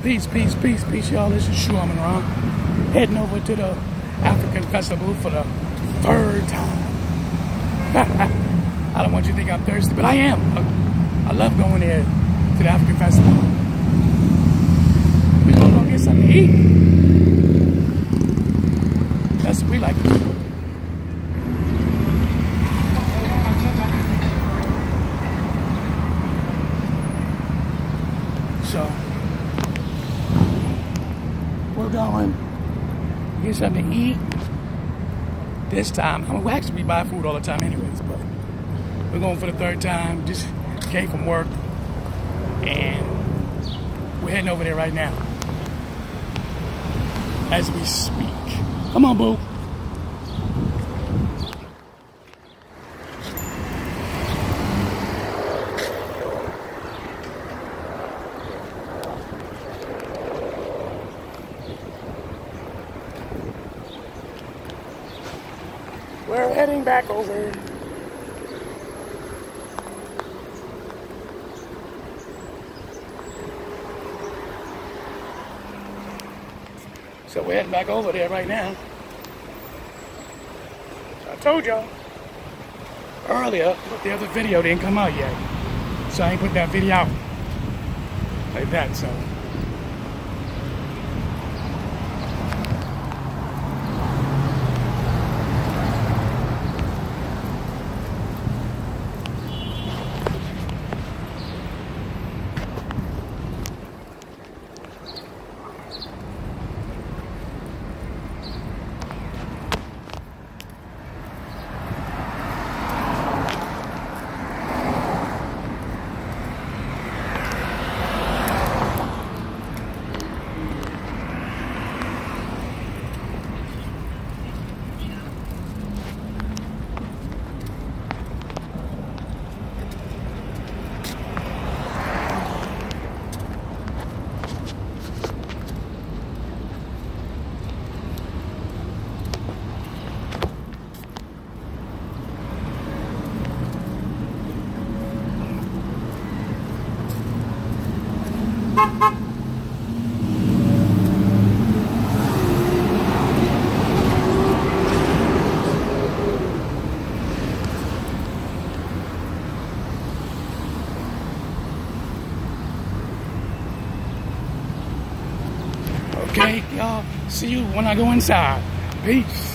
Peace, peace, peace, peace, y'all. This is Shu Amin Ron, heading over to the African Festival for the third time. I don't want you to think I'm thirsty, but I am. I love going there to the African Festival. We're gonna go get something to eat. That's what we like to do. So we're going to get something to eat this time. I mean, we actually buy food all the time anyways, but we're going for the third time. Just came from work and we're heading over there right now as we speak. Come on, boo. We're heading back over. So we're heading back over there right now. I told y'all earlier, but the other video didn't come out yet. So I ain't put that video out like that, so. Okay, y'all, see you when I go inside. Peace.